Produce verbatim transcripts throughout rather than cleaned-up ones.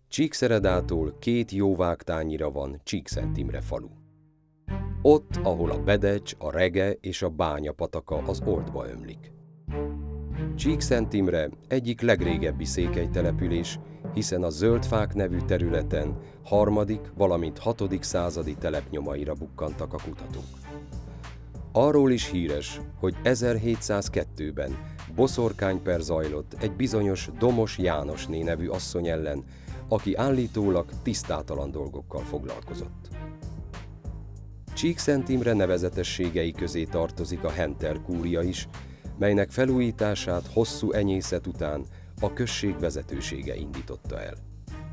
Csíkszeredától két jó vágtányira van Csíkszent Imre falu. Ott, ahol a Bedecs, a Rege és a Bánya pataka az Oldba ömlik. Csíkszent Imre egyik legrégebbi székelytelepülés, hiszen a Zöldfák nevű területen harmadik, valamint hatodik századi telepnyomaira bukkantak a kutatók. Arról is híres, hogy ezerhétszázkettőben boszorkányper zajlott egy bizonyos Domos Jánosné nevű asszony ellen, aki állítólag tisztátalan dolgokkal foglalkozott. Csíkszent Imre nevezetességei közé tartozik a Henter kúria is, melynek felújítását hosszú enyészet után a község vezetősége indította el.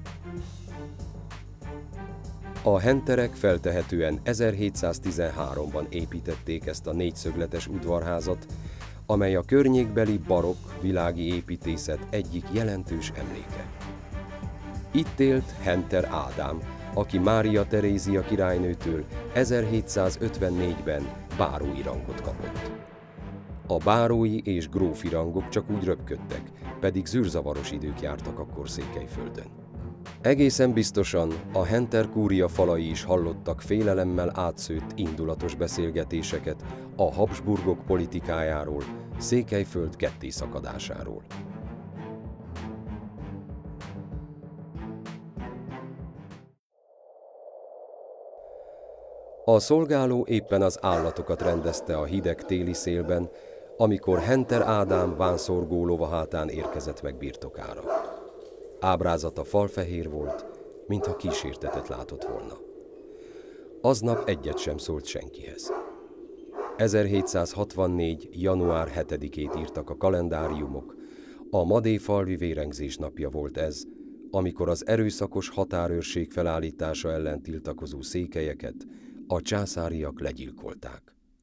A henterek feltehetően ezerhétszáztizenháromban építették ezt a négyszögletes udvarházat, amely a környékbeli barokk világi építészet egyik jelentős emléke. Itt élt Henter Ádám, aki Mária Terézia királynőtől ezerhétszázötvennégyben bárói rangot kapott. A bárói és grófi rangok csak úgy röpködtek, pedig zűrzavaros idők jártak akkor Székelyföldön. Egészen biztosan a Henter kúria falai is hallottak félelemmel átszőtt indulatos beszélgetéseket a Habsburgok politikájáról, Székelyföld kettészakadásáról. A szolgáló éppen az állatokat rendezte a hideg téli szélben, amikor Henter Ádám vánszorgó lovahátán érkezett meg birtokára. Ábrázata falfehér volt, mintha kísértetet látott volna. Aznap egyet sem szólt senkihez. ezerhétszázhatvannégy. január hetedikét írtak a kalendáriumok, a madéfalvi vérengzés napja volt ez, amikor az erőszakos határőrség felállítása ellen tiltakozó székelyeket a császáriak legyilkolták.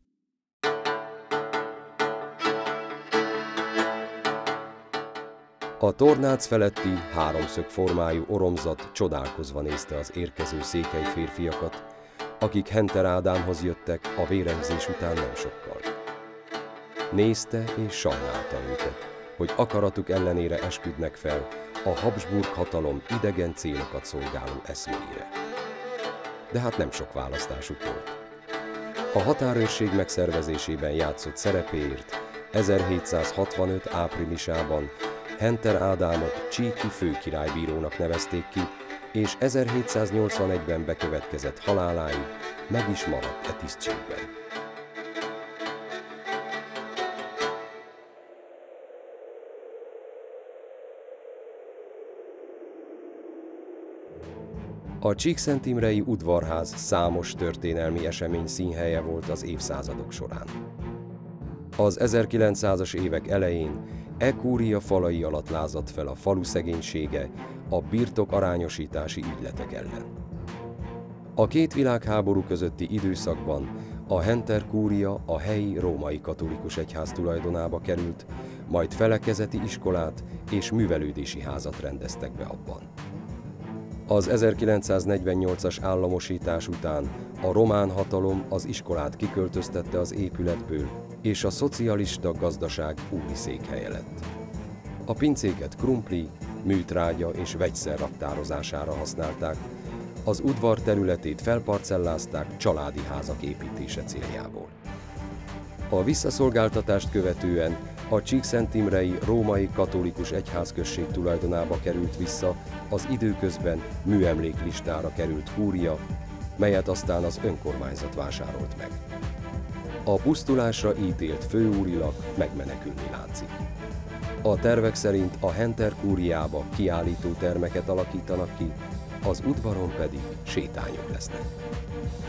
A tornác feletti háromszög formájú oromzat csodálkozva nézte az érkező székely férfiakat, akik Henter Ádámhoz jöttek a vérengzés után nem sokkal. Nézte és sajnálta őket, hogy akaratuk ellenére esküdnek fel a Habsburg hatalom idegen célokat szolgáló eszméire. De hát nem sok választásuk volt. A határőrség megszervezésében játszott szerepéért ezerhétszázhatvanöt áprilisában Henter Ádámot csíki főkirálybírónak nevezték ki, és ezerhétszáznyolcvanegyben bekövetkezett haláláig meg is maradt e tisztségben. A csíkszentimrei udvarház számos történelmi esemény színhelye volt az évszázadok során. Az ezerkilencszázas évek elején e kúria falai alatt lázadt fel a falu szegénysége a birtok arányosítási ügyletek ellen. A két világháború közötti időszakban a Henter kúria a helyi római katolikus egyház tulajdonába került, majd felekezeti iskolát és művelődési házat rendeztek be abban. Az ezerkilencszáznegyvennyolcas államosítás után a román hatalom az iskolát kiköltöztette az épületből, és a szocialista gazdaság úri székhelye lett. A pincéket krumpli, műtrágya és vegyszer raktározására használták, az udvar területét felparcellázták családi házak építése céljából. A visszaszolgáltatást követően a csíkszentimrei római katolikus egyházközség tulajdonába került vissza az időközben műemléklistára került kúria, melyet aztán az önkormányzat vásárolt meg. A pusztulásra ítélt főúrilag megmenekülni látszik. A tervek szerint a Henter kúriába kiállító termeket alakítanak ki, az udvaron pedig sétányok lesznek.